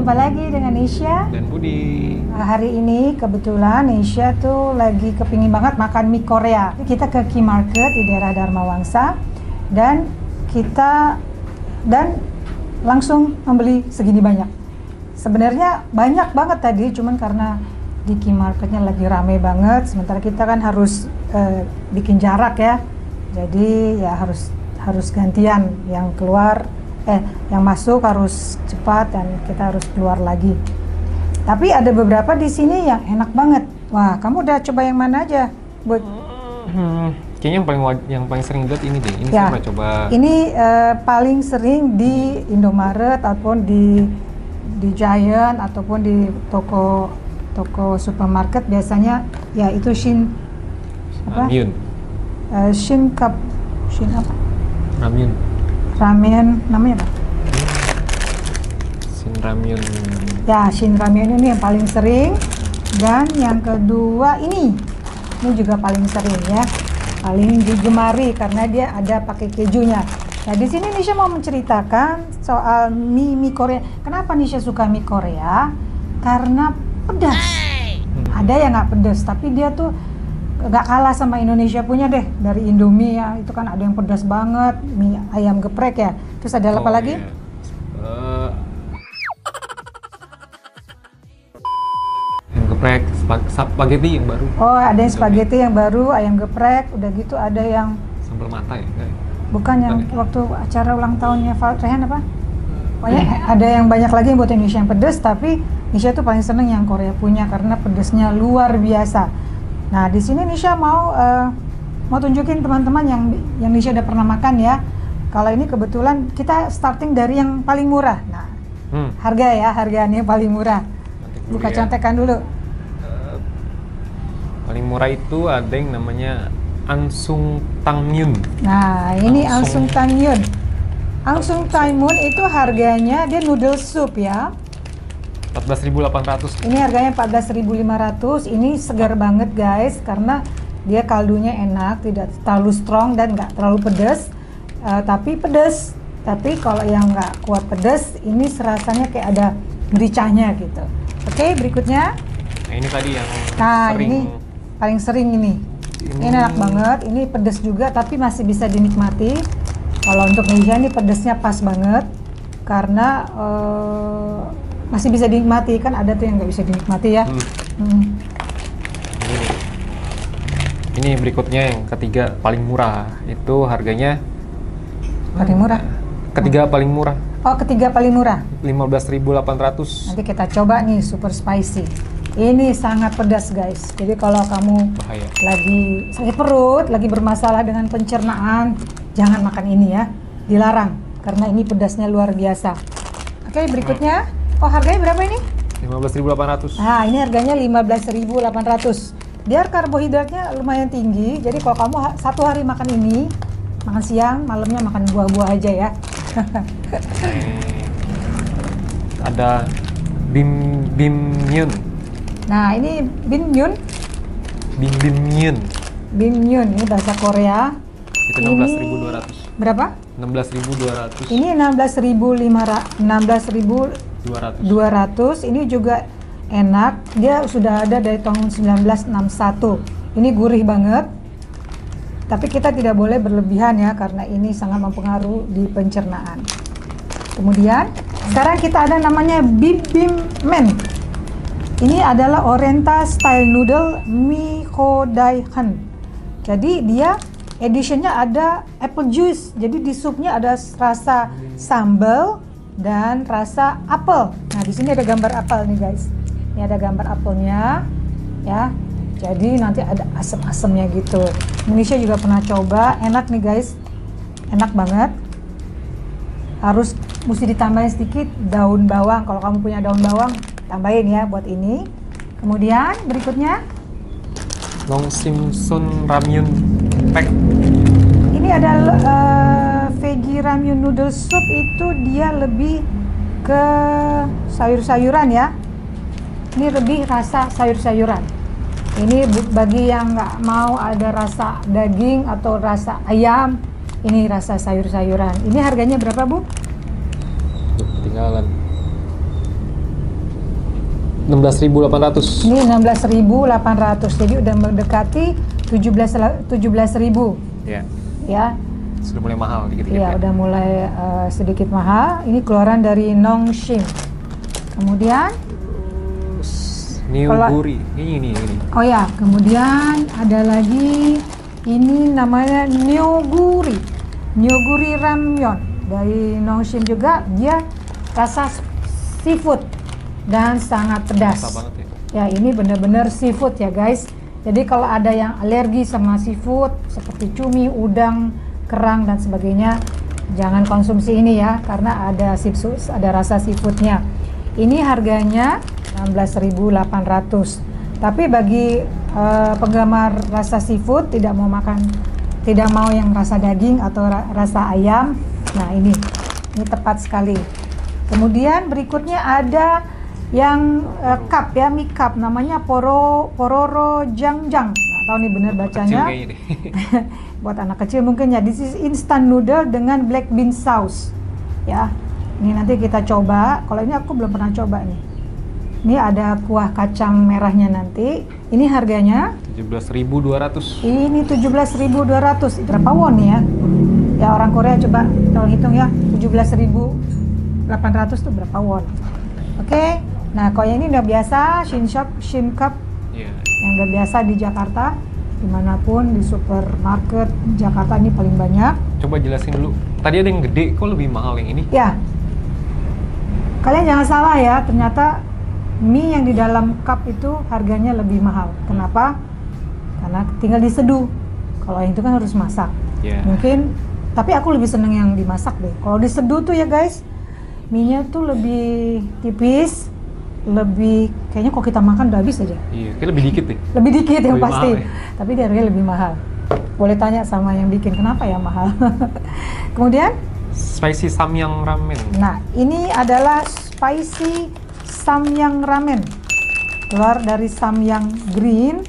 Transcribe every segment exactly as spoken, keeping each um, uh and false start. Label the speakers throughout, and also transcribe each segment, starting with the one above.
Speaker 1: Jumpa lagi dengan Nisha
Speaker 2: dan Budi.
Speaker 1: Hari ini kebetulan Nisha tuh lagi kepingin banget makan mie Korea. Kita ke Key Market di daerah Dharma Wangsa dan kita dan langsung membeli segini banyak. Sebenarnya banyak banget tadi, cuman karena di Key Marketnya lagi rame banget. Sementara kita kan harus uh, bikin jarak ya. Jadi ya harus harus gantian, yang keluar eh yang masuk harus cepat dan kita harus keluar lagi. Tapi ada beberapa di sini yang enak banget. Wah, kamu udah coba yang mana aja, Bud?
Speaker 2: Hmm, kayaknya yang paling yang paling sering lihat ini deh. Ini
Speaker 1: ya,
Speaker 2: saya coba.
Speaker 1: Ini uh, paling sering di Indomaret ataupun di di Giant ataupun di toko toko supermarket biasanya ya itu Shin apa?
Speaker 2: Ramyun.
Speaker 1: Uh, Shin Cup, Shin apa?
Speaker 2: Ramyun.
Speaker 1: Ramen namanya apa?
Speaker 2: Shin Ramyun.
Speaker 1: Ya, Shin Ramyun ini yang paling sering. Dan yang kedua ini, ini juga paling sering ya, paling digemari karena dia ada pakai kejunya. Nah di sini Nisha mau menceritakan soal mie mie Korea. Kenapa Nisha suka mie Korea? Karena pedas. Hmm. Ada yang nggak pedas, tapi dia tuh nggak kalah sama Indonesia punya deh, dari Indomie ya, itu kan ada yang pedas banget, mie ayam geprek ya, terus ada oh, apa lagi?
Speaker 2: Iya. Uh, ayam geprek, spaghetti yang baru.
Speaker 1: Oh, ada yang spaghetti yang baru, ayam geprek, udah gitu ada yang
Speaker 2: sambal mata ya?
Speaker 1: Bukan yang Bukan. Waktu acara ulang tahunnya Rehan apa? Pokoknya ada yang banyak lagi yang buat Indonesia yang pedas, tapi Nisha tuh paling seneng yang Korea punya karena pedasnya luar biasa. Nah, di sini Nisha mau uh, mau tunjukin teman-teman yang yang Nisha udah pernah makan ya. Kalau ini kebetulan kita starting dari yang paling murah. Nah, hmm. harga ya, harganya paling murah. Buka ya. Contekan dulu.
Speaker 2: Uh, paling murah itu ada yang namanya Angsung Tangyun.
Speaker 1: Nah, ini Angsung Tangyun. Angsung Tangyun itu harganya dia noodle soup ya.
Speaker 2: empat belas ribu delapan ratus.
Speaker 1: Ini harganya empat belas ribu lima ratus. Ini segar banget guys karena dia kaldunya enak, tidak terlalu strong dan nggak terlalu pedas. Uh, tapi pedas. Tapi kalau yang nggak kuat pedas, ini serasanya kayak ada mericanya gitu. Oke, okay, berikutnya.
Speaker 2: Nah, ini tadi yang
Speaker 1: nah,
Speaker 2: sering.
Speaker 1: ini paling sering ini. Ini, ini enak banget. Ini pedas juga tapi masih bisa dinikmati. Kalau untuk Nisha ini pedasnya pas banget karena uh, masih bisa dinikmati, kan ada tuh yang nggak bisa dinikmati ya. Hmm. Hmm.
Speaker 2: Ini, ini berikutnya yang ketiga paling murah, itu harganya
Speaker 1: paling murah.
Speaker 2: Ketiga paling murah.
Speaker 1: Oh, ketiga paling murah.
Speaker 2: lima belas ribu delapan ratus.
Speaker 1: Nanti kita coba nih super spicy. Ini sangat pedas guys. Jadi kalau kamu
Speaker 2: bahaya.
Speaker 1: Lagi sakit perut, lagi bermasalah dengan pencernaan, jangan makan ini ya. Dilarang karena ini pedasnya luar biasa. Oke, berikutnya. Hmm. Oh, harganya berapa ini?
Speaker 2: lima belas ribu delapan ratus.
Speaker 1: Nah, ini harganya lima belas ribu delapan ratus. Dia karbohidratnya lumayan tinggi. Jadi kalau kamu satu hari makan ini, makan siang, malamnya makan buah-buah aja ya.
Speaker 2: Ada bim bimyun.
Speaker 1: Nah, ini bimyun.
Speaker 2: Bim bimyun.
Speaker 1: Bimyun ini bahasa Korea.
Speaker 2: Itu enam belas ribu dua ratus.
Speaker 1: Berapa?
Speaker 2: enam belas ribu dua ratus.
Speaker 1: Ini enam belas ribu lima ratus, enam belas ribu dua ratus. Ini juga enak. Dia sudah ada dari tahun seribu sembilan ratus enam puluh satu. Ini gurih banget. Tapi kita tidak boleh berlebihan ya karena ini sangat mempengaruhi di pencernaan. Kemudian sekarang kita ada namanya bibimbap. Ini adalah Oriental style noodle mie Kodaihan. Jadi dia editionnya ada apple juice, jadi di supnya ada rasa sambal dan rasa apel. Nah di sini ada gambar apel nih guys. Ini ada gambar apelnya, ya. Jadi nanti ada asam-asamnya gitu. Indonesia juga pernah coba, enak nih guys, enak banget. Harus mesti ditambahin sedikit daun bawang. Kalau kamu punya daun bawang, tambahin ya buat ini. Kemudian berikutnya.
Speaker 2: Long Simpson Ramyun Pack.
Speaker 1: Ini adalah uh, veggie ramyun noodle soup, itu dia lebih ke sayur-sayuran ya. Ini lebih rasa sayur-sayuran. Ini bagi yang nggak mau ada rasa daging atau rasa ayam, ini rasa sayur-sayuran. Ini harganya berapa, Bu?
Speaker 2: Ketinggalan. enam belas ribu delapan ratus.
Speaker 1: Ini enam belas ribu delapan ratus. Jadi udah mendekati tujuh belas ribu.
Speaker 2: Ya.
Speaker 1: Ya.
Speaker 2: Sudah mulai mahal dikit-dikit.
Speaker 1: Ya,
Speaker 2: ya,
Speaker 1: udah mulai uh, sedikit mahal. Ini keluaran dari Nongshim. Kemudian
Speaker 2: Nyooguri. Ini ini ini.
Speaker 1: Oh ya, kemudian ada lagi ini namanya Nyooguri. Nyooguri ramyeon dari Nongshim juga. Dia rasa seafood dan sangat pedas.
Speaker 2: Masa banget ya.
Speaker 1: Ya, ini benar-benar seafood ya guys. Jadi kalau ada yang alergi sama seafood seperti cumi, udang, kerang dan sebagainya, jangan konsumsi ini ya, karena ada seafood, ada rasa seafoodnya. Ini harganya enam belas ribu delapan ratus. Tapi bagi uh, penggemar rasa seafood, tidak mau makan, tidak mau yang rasa daging atau ra rasa ayam, nah ini, ini tepat sekali. Kemudian berikutnya ada yang uh, cup ya, mie cup, namanya poro pororo jangjang. Nah, tahu nih bener bacanya. Buat anak kecil mungkin ya. This is instant noodle dengan black bean sauce. Ya, ini nanti kita coba. Kalau ini aku belum pernah coba nih. Ini ada kuah kacang merahnya nanti. Ini harganya
Speaker 2: tujuh belas ribu dua ratus. Ini
Speaker 1: tujuh belas ribu dua ratus. Berapa won nih ya? Ya orang Korea coba tolong hitung ya. tujuh belas ribu delapan ratus itu berapa won? Oke. Okay. Nah, kalau yang ini udah biasa, Shin Shop, Shin Cup.
Speaker 2: Yeah.
Speaker 1: Yang udah biasa di Jakarta, dimanapun di supermarket Jakarta ini paling banyak.
Speaker 2: Coba jelasin dulu. Tadi ada yang gede, kok lebih mahal yang ini?
Speaker 1: Ya. Kalian jangan salah ya, ternyata mie yang di dalam cup itu harganya lebih mahal. Kenapa? Karena tinggal diseduh. Kalau yang itu kan harus masak.
Speaker 2: Yeah.
Speaker 1: Mungkin, tapi aku lebih seneng yang dimasak deh. Kalau diseduh tuh ya guys, mie-nya tuh lebih tipis, lebih kayaknya kalau kita makan udah habis aja.
Speaker 2: Iya, kayak lebih dikit deh.
Speaker 1: Lebih dikit yang
Speaker 2: lebih
Speaker 1: pasti.
Speaker 2: Mahal, ya?
Speaker 1: Tapi dia harganya lebih mahal. Boleh tanya sama yang bikin kenapa ya mahal. Kemudian
Speaker 2: spicy samyang ramen.
Speaker 1: Nah, ini adalah spicy samyang ramen. Keluar dari samyang green.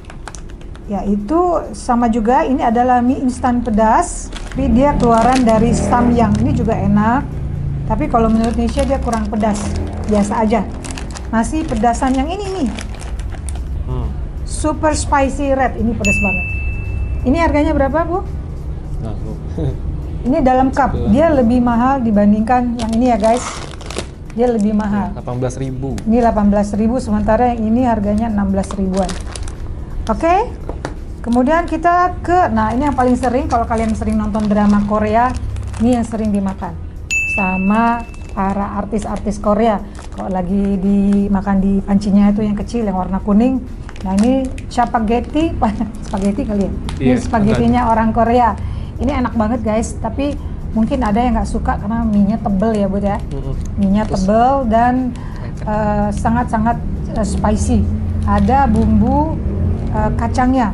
Speaker 1: Yaitu sama juga, ini adalah mie instan pedas, tapi dia keluaran dari samyang. Ini juga enak. Tapi kalau menurut Nisha dia kurang pedas. Biasa aja. Masih pedasan yang ini nih. Hmm. Super spicy red, ini pedas banget. Ini harganya berapa, Bu?
Speaker 2: Nah,
Speaker 1: ini dalam cup, dia lebih mahal dibandingkan yang ini ya guys. Dia lebih mahal.
Speaker 2: delapan belas ribu.
Speaker 1: Ini delapan belas ribu, sementara yang ini harganya enam belas ribuan. Oke. Okay? Kemudian kita ke, nah ini yang paling sering kalau kalian sering nonton drama Korea, ini yang sering dimakan sama para artis-artis Korea. Kalau lagi dimakan di pancinya itu yang kecil, yang warna kuning. Nah ini spaghetti, spaghetti kali ya. Ini
Speaker 2: Iya,
Speaker 1: spagettinya orang Korea. Ini enak banget guys, tapi mungkin ada yang nggak suka karena mie-nya tebel ya Bud ya. Mie-nya tebel dan sangat-sangat uh, uh, spicy. Ada bumbu uh, kacangnya.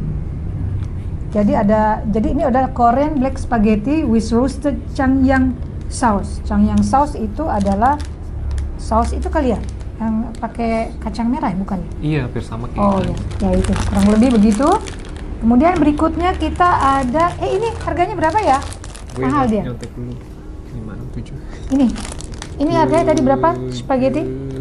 Speaker 1: Jadi ada, jadi ini adalah Korean black spaghetti with roasted changyang sauce. Changyang sauce itu adalah saus itu kali ya, yang pakai kacang merah bukan?
Speaker 2: Iya, hampir sama kayak.
Speaker 1: Oh ya, ya itu kurang lebih begitu. Kemudian berikutnya kita ada, eh ini harganya berapa ya?
Speaker 2: Gue
Speaker 1: mahal dia.
Speaker 2: Nyontek dulu. lima enam tujuh.
Speaker 1: Ini, ini harganya tadi berapa spaghetti?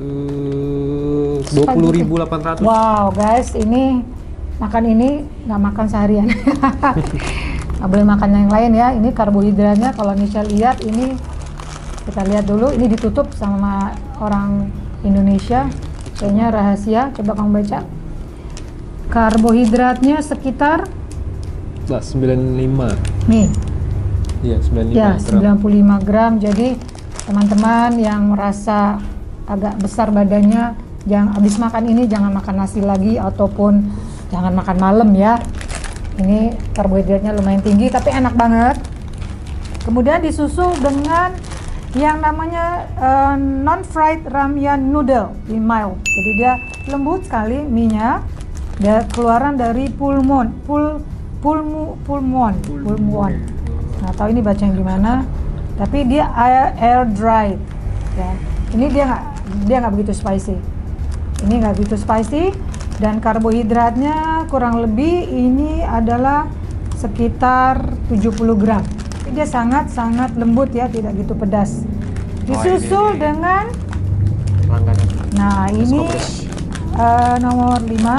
Speaker 2: Dua puluh ribu delapan ratus.
Speaker 1: Wow guys, ini makan ini nggak makan seharian. Nggak boleh makan yang lain ya. Ini karbohidratnya kalau Nisha lihat ini. Kita lihat dulu, ini ditutup sama orang Indonesia, kayaknya rahasia. Coba kamu baca. Karbohidratnya sekitar
Speaker 2: sembilan puluh lima.
Speaker 1: Nih.
Speaker 2: Iya, sembilan puluh lima
Speaker 1: ya,
Speaker 2: gram.
Speaker 1: sembilan puluh lima gram. Jadi teman-teman yang merasa agak besar badannya, jangan habis makan ini jangan makan nasi lagi ataupun jangan makan malam ya. Ini karbohidratnya lumayan tinggi tapi enak banget. Kemudian disusul dengan yang namanya uh, non-fried ramyeon noodle in mild. Jadi dia lembut sekali mie-nya. Dia keluaran dari pulmon, pul pulmu pulmon, pulmon. Nah, tahu ini bacanya gimana? Tapi dia air, air dried. Ya. Ini dia nggak dia nggak begitu spicy. Ini nggak begitu spicy dan karbohidratnya kurang lebih ini adalah sekitar tujuh puluh gram. Dia sangat-sangat lembut ya, tidak gitu pedas. Disusul
Speaker 2: oh, ini, ini.
Speaker 1: dengan
Speaker 2: langganan.
Speaker 1: Nah, ini uh, nomor lima.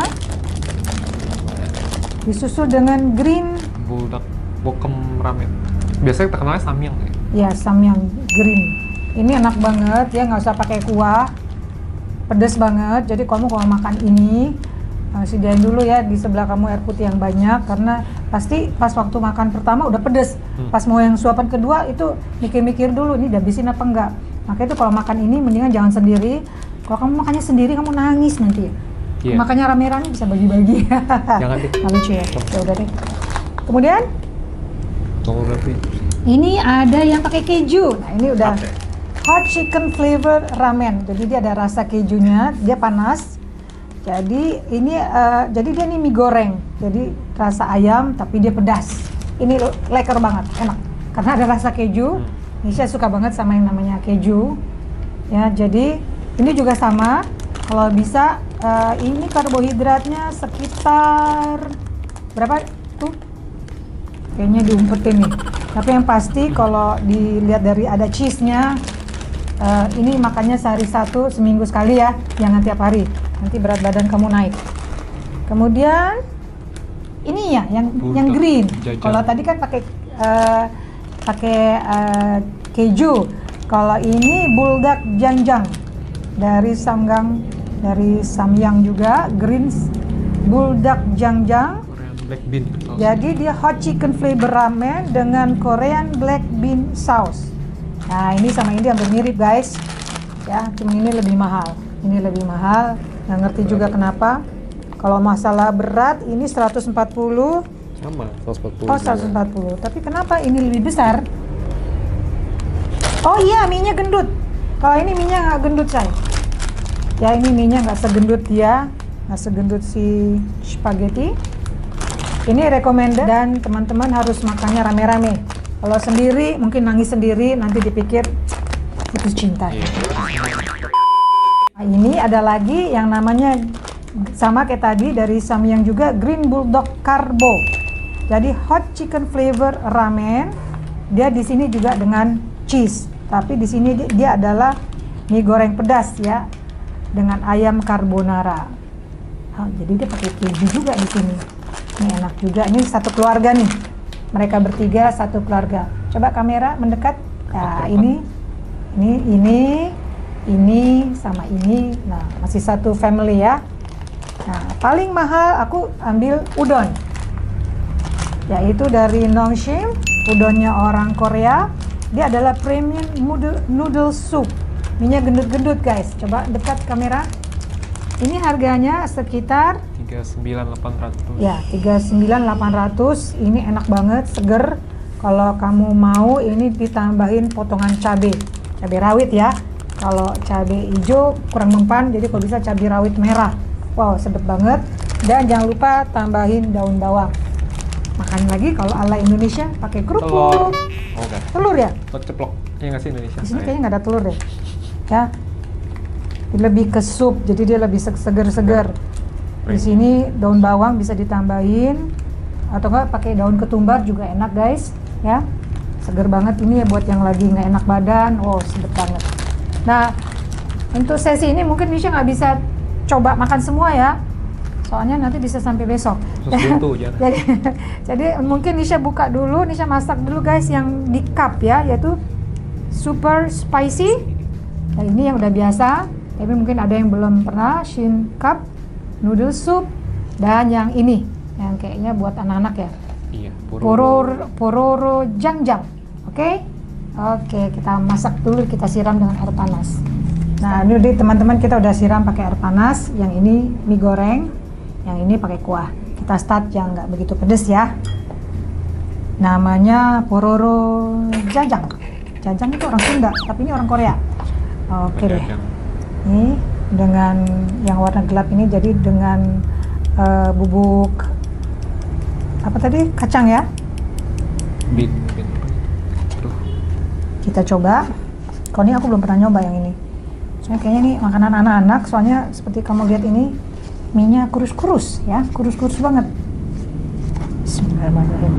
Speaker 1: Disusul dengan green
Speaker 2: Buldak Bokem Ramen. Biasanya terkenalnya samyang ya?
Speaker 1: Ya, samyang green. Ini enak banget ya, nggak usah pakai kuah. Pedes banget. Jadi kamu kalau makan ini uh, sediain dulu ya di sebelah kamu air putih yang banyak, karena pasti pas waktu makan pertama udah pedes. Hmm. Pas mau yang suapan kedua itu mikir-mikir dulu ini dihabisin apa enggak. Makanya itu kalau makan ini mendingan jangan sendiri. Kalau kamu makannya sendiri kamu nangis nanti. Yeah. Makanya rame-rame bisa bagi-bagi.
Speaker 2: Jangan deh.
Speaker 1: Nggak lucu ya. Ya udah deh. Kemudian
Speaker 2: tunggu berarti.
Speaker 1: Ini ada yang pakai keju. Nah, ini udah okay. Hot chicken flavor ramen. Jadi dia ada rasa kejunya, dia panas. Jadi ini uh, jadi dia ini mie goreng. Jadi rasa ayam tapi dia pedas. Ini leker banget, enak. Karena ada rasa keju. Hmm. Nisha suka banget sama yang namanya keju. Ya, jadi ini juga sama. Kalau bisa uh, ini karbohidratnya sekitar berapa tuh? Kayaknya diumpetin nih. Tapi yang pasti kalau dilihat dari ada cheese-nya, uh, ini makannya sehari satu, seminggu sekali ya, jangan tiap hari. Nanti berat badan kamu naik. Kemudian ini ya, yang Buldak yang green. Kalau tadi kan pakai uh, pakai uh, keju. Kalau ini buldak janjang dari Samgang, dari Samyang juga, green buldak janjang.
Speaker 2: Black bean sauce.
Speaker 1: Jadi dia hot chicken flavor ramen dengan Korean black bean sauce. Nah, ini sama ini hampir mirip guys. Ya, cuma ini lebih mahal. Ini lebih mahal. Nggak ngerti juga kenapa. Kalau masalah berat ini seratus empat puluh.
Speaker 2: Sama, seratus empat puluh.
Speaker 1: Oh, seratus empat puluh. Tapi kenapa ini lebih besar? Oh iya, mie-nya gendut. Kalau ini mie-nya nggak gendut, say. Ya, ini mie-nya nggak segendut dia, nggak segendut si spaghetti. Ini recommended dan teman-teman harus makannya rame-rame. Kalau sendiri mungkin nangis sendiri, nanti dipikir putus cinta. Nah, ini ada lagi yang namanya sama kayak tadi dari Samyang juga, Green Bulldog Carbo. Jadi hot chicken flavor ramen. Dia di sini juga dengan cheese, tapi di sini dia, dia adalah mie goreng pedas ya dengan ayam carbonara. Oh, jadi dia pakai keju juga di sini. Ini enak juga, ini satu keluarga nih. Mereka bertiga satu keluarga. Coba kamera mendekat. Nah, ini, ini, ini, ini sama ini. Nah, masih satu family ya. Nah, paling mahal aku ambil udon. Yaitu dari Nongshim, udonnya orang Korea. Dia adalah premium noodle, noodle soup. Minyak gendut-gendut guys. Coba dekat kamera. Ini harganya sekitar
Speaker 2: tiga puluh sembilan ribu delapan ratus.
Speaker 1: Ya, tiga puluh sembilan ribu delapan ratus. Ini enak banget, seger. Kalau kamu mau ini ditambahin potongan cabai. Cabai rawit ya. Kalau cabai hijau kurang mempan, jadi kalau bisa cabai rawit merah. Wow, sedap banget. Dan jangan lupa tambahin daun bawang. Makan lagi kalau ala Indonesia pakai kerupuk.
Speaker 2: Telur. Oh, okay.
Speaker 1: Telur ya?
Speaker 2: Telur ceplok. Iya nggak sih Indonesia?
Speaker 1: Di sini kayaknya nggak ada telur deh. Ya. Lebih ke sup, jadi dia lebih seger-seger. Di sini daun bawang bisa ditambahin atau enggak pakai daun ketumbar juga enak guys, ya. Seger banget ini ya buat yang lagi nggak enak badan. Oh, sedap banget. Nah, untuk sesi ini mungkin Nisha nggak bisa coba makan semua ya. Soalnya nanti bisa sampai besok.
Speaker 2: Buntu,
Speaker 1: jadi, jadi mungkin Nisha buka dulu, Nisha masak dulu guys yang di cup ya, yaitu super spicy. Nah, ini yang udah biasa. Tapi mungkin ada yang belum pernah, Shin Cup, noodle soup, dan yang ini, yang kayaknya buat anak-anak ya.
Speaker 2: Iya,
Speaker 1: pororo, pororo jangjang. Oke? Okay? Oke, okay, kita masak dulu, kita siram dengan air panas. Nah, ini teman-teman kita udah siram pakai air panas. Yang ini mie goreng, yang ini pakai kuah. Kita start yang nggak begitu pedes ya. Namanya pororo jangjang. Jangjang itu orang Sunda, tapi ini orang Korea. Oke okay deh. Ini dengan yang warna gelap ini jadi dengan uh, bubuk apa tadi, kacang ya.
Speaker 2: Bin, bin.
Speaker 1: Kita coba. Kalau ini aku belum pernah nyoba yang ini. Soalnya kayaknya ini makanan anak-anak. Soalnya seperti kamu lihat ini mie-nya kurus-kurus ya, kurus-kurus banget. Bismillahirrahmanirrahim.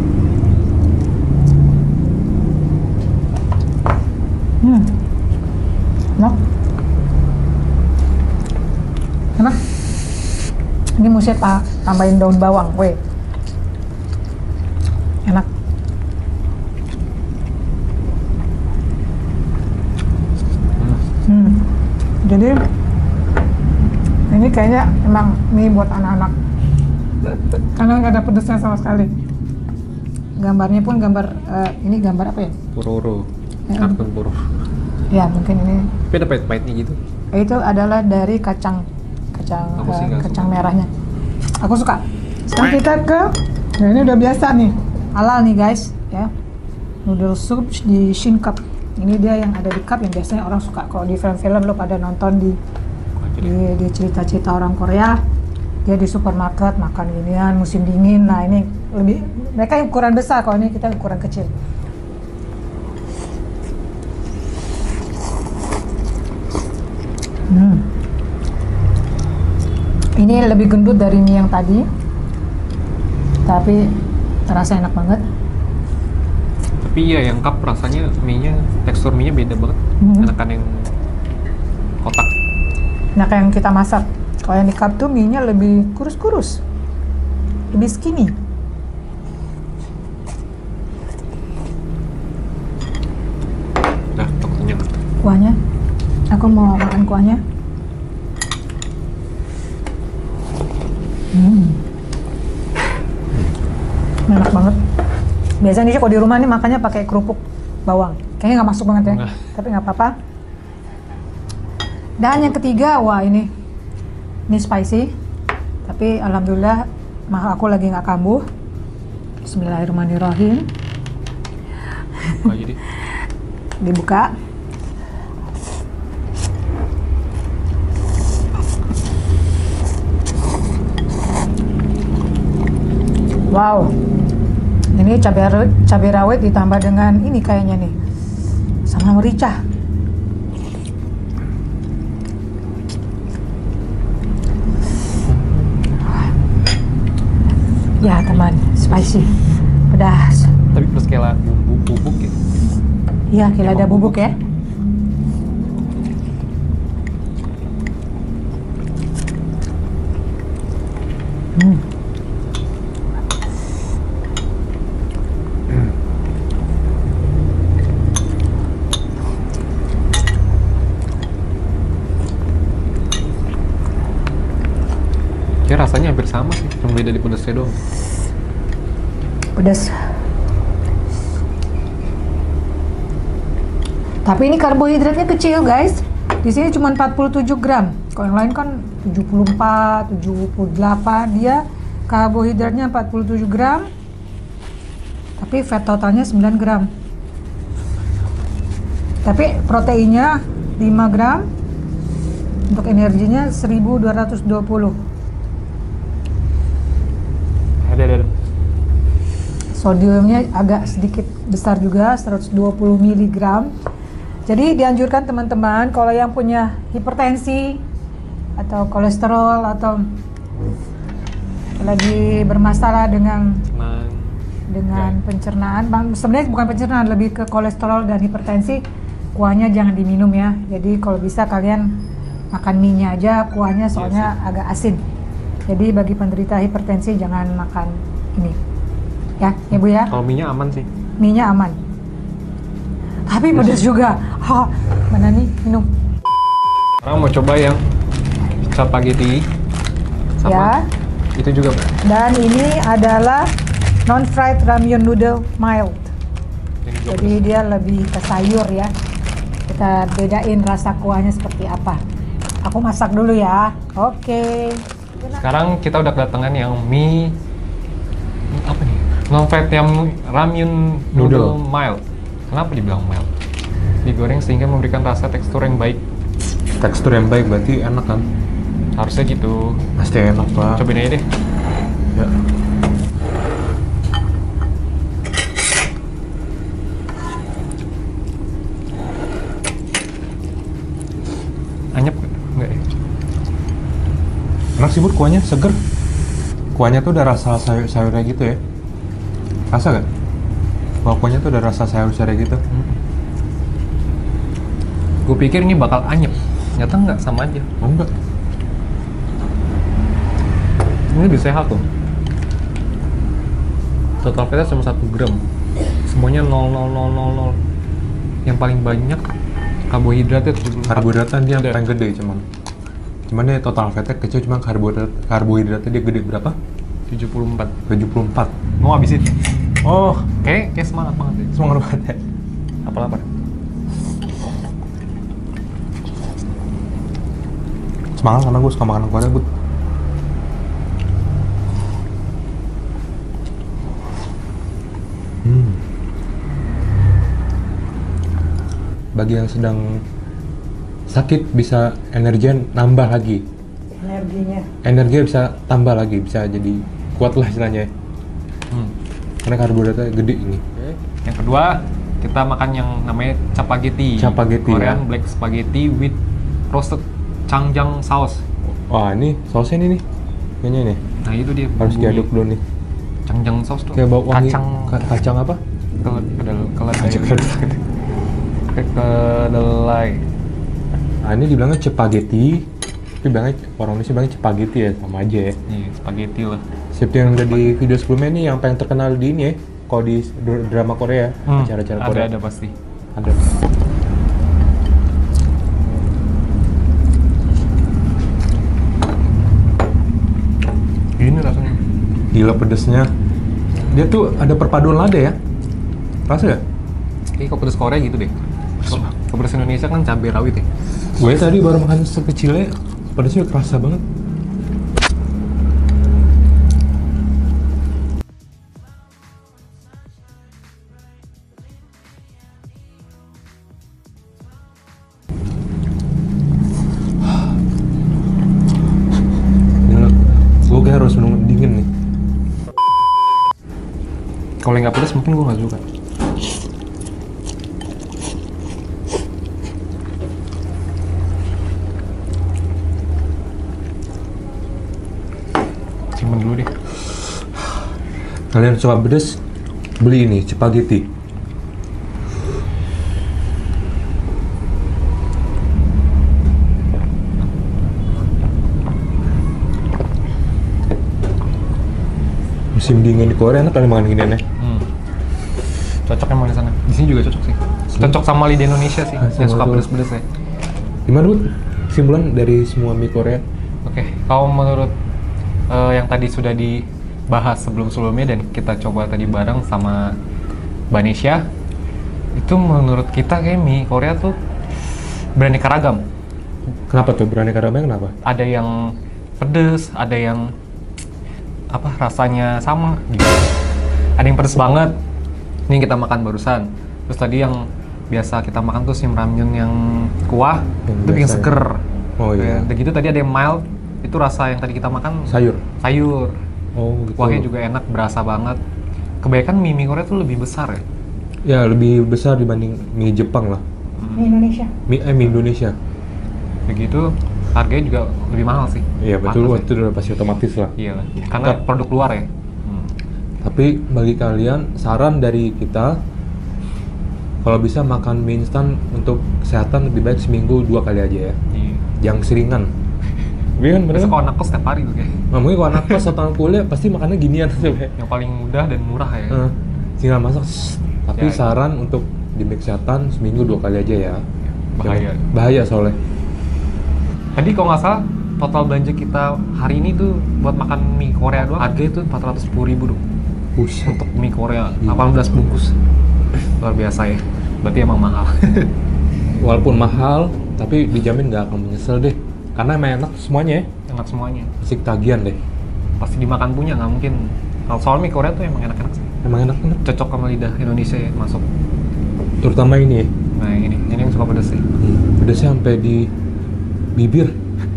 Speaker 1: Hmm. saya pa- tambahin daun bawang, weh. Enak. Hmm. Jadi ini kayaknya emang mie buat anak-anak. Karena nggak ada pedesnya sama sekali. Gambarnya pun gambar uh, ini gambar apa ya?
Speaker 2: Pororo.
Speaker 1: Ya.
Speaker 2: Kartun Pororo.
Speaker 1: Ya mungkin ini.
Speaker 2: Tapi ada pahit-pahitnya gitu.
Speaker 1: Itu adalah dari kacang kacang
Speaker 2: Aku sih
Speaker 1: uh,
Speaker 2: nggak
Speaker 1: kacang
Speaker 2: suka.
Speaker 1: merahnya. Aku suka. Sekarang kita ke, nah ini udah biasa nih, halal nih guys, ya. Noodle soup di Shin Cup. Ini dia yang ada di cup yang biasanya orang suka kalau di film-film lo pada nonton di di, di cerita-cerita orang Korea. Dia di supermarket makan ginian musim dingin. Nah ini lebih mereka yang ukuran besar, kalau ini kita ukuran kecil. Hmm. Ini lebih gendut dari mie yang tadi, tapi terasa enak banget.
Speaker 2: Tapi iya yang cup rasanya mie-nya, tekstur mie-nya beda banget.
Speaker 1: Mhm.
Speaker 2: Enakan yang kotak.
Speaker 1: Nah kayak yang kita masak, kalau yang di cup tuh mie-nya lebih kurus-kurus, lebih skinny.
Speaker 2: Dah, aku kenyang.
Speaker 1: Kuahnya, aku mau makan kuahnya. Hmm. Enak banget. Biasanya sih kalau di rumah nih makannya pakai kerupuk bawang. Kayaknya nggak masuk banget ya,
Speaker 2: Nggak.
Speaker 1: tapi nggak apa-apa. Dan yang ketiga, wah ini, ini spicy. Tapi alhamdulillah, mah aku lagi nggak kambuh. Bismillahirrahmanirrahim.
Speaker 2: Buka jadi.
Speaker 1: Dibuka. Wow, ini cabai rawit, cabai rawit ditambah dengan ini kayaknya nih, sama merica. Ya teman, spicy, pedas.
Speaker 2: Tapi plus kayak bumbu bubuk ya.
Speaker 1: Iya, kira ada bubuk ya. Hmm.
Speaker 2: Ya rasanya hampir sama sih, cuma beda di pedasnya doang.
Speaker 1: Pedas. Tapi ini karbohidratnya kecil guys. Di sini cuma empat puluh tujuh gram. Kalau yang lain kan tujuh puluh empat, tujuh puluh delapan. Dia karbohidratnya empat puluh tujuh gram. Tapi fat totalnya sembilan gram. Tapi proteinnya lima gram. Untuk energinya seribu dua ratus dua puluh.
Speaker 2: Ada ada.
Speaker 1: Sodiumnya agak sedikit besar juga, seratus dua puluh miligram. Jadi dianjurkan teman-teman kalau yang punya hipertensi atau kolesterol atau lagi bermasalah dengan
Speaker 2: Senang.
Speaker 1: dengan
Speaker 2: Ya.
Speaker 1: pencernaan, bang sebenarnya bukan pencernaan, lebih ke kolesterol dan hipertensi, kuahnya jangan diminum ya. Jadi kalau bisa kalian makan mie-nya aja, kuahnya soalnya
Speaker 2: Iya
Speaker 1: agak asin. Jadi bagi penderita hipertensi jangan makan ini. Ya, Ibu ya.
Speaker 2: Kalau mie-nya aman sih.
Speaker 1: Mie-nya aman. Tapi pedas juga. Ha, mana nih minum?
Speaker 2: Sekarang mau coba yang spaghetti sama
Speaker 1: Ya.
Speaker 2: itu juga Mbak.
Speaker 1: Dan ini adalah non-fried ramyun noodle mild.
Speaker 2: Ini juga
Speaker 1: Jadi dia lebih ke sayur ya. Kita bedain rasa kuahnya seperti apa. Aku masak dulu ya. Oke.
Speaker 2: pedas. Sekarang kita udah kedatangan yang mie apa nih? Non-fried yang ramyun noodle,
Speaker 3: Noodle.
Speaker 2: mild. Kenapa dibilang mild? Digoreng sehingga memberikan rasa tekstur yang baik.
Speaker 3: Tekstur yang baik berarti enak kan?
Speaker 2: Harusnya gitu.
Speaker 3: Pasti enak pak.
Speaker 2: Cobain aja deh.
Speaker 3: Ya.
Speaker 2: Anyep nggak? Nggak ya?
Speaker 3: Enak sih Bud, kuahnya seger. Kuahnya tuh udah rasa sayur sayurnya gitu ya. Rasa gak? Bahwa kuahnya tuh udah rasa sayur-sayurnya gitu.
Speaker 2: Gue pikir ini bakal anyep. Ternyata nggak, sama aja.
Speaker 3: Oh enggak.
Speaker 2: Ini lebih sehat tuh. Total fatnya cuma satu gram. Semuanya nol nol nol nol nol. Yang paling banyak karbohidratnya tujuh puluh empat.
Speaker 3: Karbohidratnya dia yang paling gede cuman. Cuman dia total fatnya kecil, cuma karbohidrat karbohidratnya dia gede berapa?
Speaker 2: tujuh puluh empat.
Speaker 3: tujuh puluh empat.
Speaker 2: Mau habisin?
Speaker 3: Oh,
Speaker 2: Kayak, kayak semangat banget deh.
Speaker 3: semangat banget ya.
Speaker 2: Apa lapar?
Speaker 3: Semangat karena gue suka makanan Korea, Bud. Hmm. Bagi yang sedang sakit bisa energinya nambah lagi.
Speaker 1: Energinya.
Speaker 3: Energinya bisa tambah lagi, bisa jadi kuat lah istilahnya.
Speaker 2: Hmm.
Speaker 3: Karena karbohidratnya gede ini.
Speaker 2: Yang kedua, kita makan yang namanya chapaghetti.
Speaker 3: Chapaghetti,
Speaker 2: Korean
Speaker 3: ya.
Speaker 2: black spaghetti with roasted changjang sauce.
Speaker 3: Wah, ini sausnya ini nih. Kayaknya ini.
Speaker 2: Nah, itu dia.
Speaker 3: Harus
Speaker 2: bumbunya.
Speaker 3: diaduk dulu nih.
Speaker 2: Changjang sauce tuh.
Speaker 3: Kayak bau wangi.
Speaker 2: Kacang
Speaker 3: Ka- kacang apa?
Speaker 2: kedelai. Kedelai.
Speaker 3: Kacang kedelai.
Speaker 2: Kedelai.
Speaker 3: Nah, ini dibilangnya chapaghetti. Tapi bilangnya orang Indonesia bilangnya chapaghetti ya, sama aja ya.
Speaker 2: Iya, spaghetti lah.
Speaker 3: Seperti yang udah di video sebelumnya nih, yang paling terkenal di ini ya, kalau di dr- drama Korea,
Speaker 2: Hmm,
Speaker 3: acara-acara
Speaker 2: ada,
Speaker 3: Korea.
Speaker 2: ada pasti.
Speaker 3: Ada.
Speaker 2: Gini rasanya.
Speaker 3: Gila pedesnya. Dia tuh ada perpaduan lada ya. Rasa gak?
Speaker 2: Kayak kok pedas Korea gitu deh. Kalau pedas Indonesia kan cabai rawit ya.
Speaker 3: Gue tadi baru makan sekecilnya, pedesnya kerasa banget. Gila, gue kayak harus minum dingin nih.
Speaker 2: Kalau yang nggak pedas mungkin gue nggak suka. Simpen dulu deh.
Speaker 3: Kalian suka pedes, beli ini, chapaghetti. Musim dingin di Korea enak kali makan ginian ya.
Speaker 2: Hmm. Cocok emang di sana. Di sini juga cocok sih. Cocok sama lidah Indonesia sih.
Speaker 3: Ah,
Speaker 2: Yang
Speaker 3: sama
Speaker 2: suka
Speaker 3: tuh.
Speaker 2: pedas-pedas ya.
Speaker 3: Gimana, Bud? Kesimpulan dari semua mie Korea?
Speaker 2: Oke, kalau menurut eh, yang tadi sudah dibahas sebelum-sebelumnya dan kita coba tadi bareng sama Banesha, itu menurut kita kayak mie Korea tuh beraneka ragam.
Speaker 3: Kenapa tuh beraneka ragamnya kenapa?
Speaker 2: Ada yang pedes, ada yang apa rasanya sama gitu. Ada yang pedes banget. Ini yang kita makan barusan. Terus tadi yang biasa kita makan tuh sim ramyun yang kuah,
Speaker 3: Yang
Speaker 2: itu bikin
Speaker 3: biasa ya.
Speaker 2: seger.
Speaker 3: Oh iya.
Speaker 2: Dan gitu tadi ada yang mild, itu rasa yang tadi kita makan
Speaker 3: Sayur.
Speaker 2: sayur.
Speaker 3: Oh gitu.
Speaker 2: Kuahnya juga enak, berasa banget. Kebanyakan mie mie Korea tuh lebih besar ya.
Speaker 3: Ya lebih besar dibanding mie Jepang lah.
Speaker 1: Di Indonesia.
Speaker 3: Mie, eh, mie Indonesia.
Speaker 2: Begitu harganya juga lebih mahal sih.
Speaker 3: Iya betul,
Speaker 2: Pantes
Speaker 3: itu udah pasti otomatis lah.
Speaker 2: ya. Iya lah, karena
Speaker 3: Tetap.
Speaker 2: produk luar ya. Hmm.
Speaker 3: Tapi bagi kalian, saran dari kita, kalau bisa makan mie instan untuk kesehatan lebih baik seminggu dua kali aja ya.
Speaker 2: Iya.
Speaker 3: Yang seringan. Iya kan bener
Speaker 2: Biasa
Speaker 3: kan?
Speaker 2: kalau anak kos setiap hari tuh kayak.
Speaker 3: Nah, mungkin kalau anak kos atau anak kuliah pasti makannya ginian tuh ya.
Speaker 2: Yang paling mudah dan murah ya.
Speaker 3: Eh, tinggal masak. shh. Tapi
Speaker 2: Ya, ya.
Speaker 3: saran untuk demi kesehatan seminggu dua kali aja ya.
Speaker 2: Bahaya.
Speaker 3: Jangan- Bahaya soalnya.
Speaker 2: Tadi kalau nggak salah total belanja kita hari ini tuh buat makan mie Korea doang harganya itu empat ratus sepuluh ribu tuh
Speaker 3: Buset.
Speaker 2: untuk mie Korea
Speaker 3: Iya.
Speaker 2: delapan belas bungkus. Luar biasa ya. Berarti emang mahal.
Speaker 3: Walaupun mahal, tapi dijamin nggak akan menyesal deh. Karena emang enak semuanya ya.
Speaker 2: Enak semuanya.
Speaker 3: Pasti ketagihan deh.
Speaker 2: Pasti dimakan punya nggak mungkin. Kalau soal mie Korea tuh emang enak-enak sih.
Speaker 3: Emang enak enak.
Speaker 2: Cocok sama lidah Indonesia ya masuk.
Speaker 3: Terutama ini ya.
Speaker 2: Nah yang ini, ini yang suka pedes sih.
Speaker 3: Hmm. Pedasnya sampai di bibir.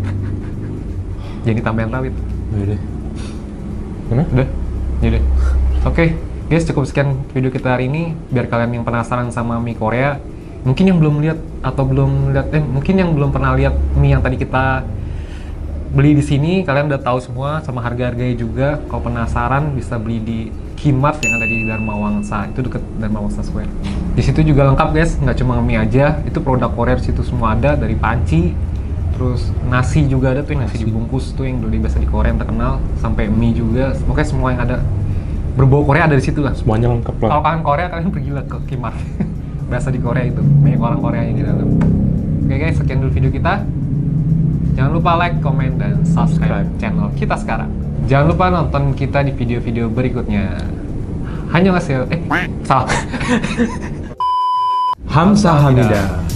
Speaker 2: Jadi tambahan rawit.
Speaker 3: Udah deh. Mana?
Speaker 2: Udah, ya deh. Oke, guys, cukup sekian video kita hari ini. Biar kalian yang penasaran sama mie Korea, mungkin yang belum lihat atau belum lihat, eh mungkin yang belum pernah lihat mie yang tadi kita beli di sini, kalian udah tahu semua sama harga-harganya juga. Kalau penasaran bisa beli di Kimat yang ada di Dharma Wangsa, itu deket Dharma Wangsa Square. Di situ juga lengkap guys, nggak cuma mie aja, itu produk Korea di situ semua ada, dari panci, terus nasi juga ada tuh, yang nasi dibungkus tuh yang dulu biasa di Korea yang terkenal, sampai mie juga, pokoknya semua yang ada berbau Korea ada di situ lah.
Speaker 3: Semuanya lengkap lah.
Speaker 2: Kalau kangen Korea kalian pergilah ke Kimart. Biasa di Korea itu banyak orang Korea yang di dalam. Oke guys, sekian dulu video kita. Jangan lupa like, comment, dan subscribe channel kita sekarang. Jangan lupa nonton kita di video-video berikutnya. Hanya ngasih eh salah.
Speaker 3: Hamsa Hamida.